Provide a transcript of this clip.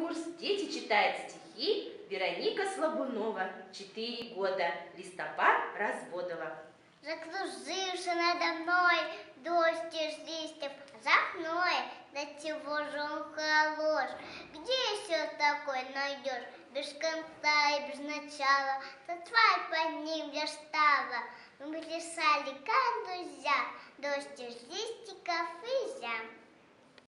курс. Дети читают стихи. Вероника Слабунова, 4 года. Листопад, Разводова. Закруживши надо мной дождь из листьев, за мной до чего же он хорош. Где еще такой найдешь, без конца и без начала, танцевать под ним я стала. Мы плясали, как друзья, дождь из листиков и зям.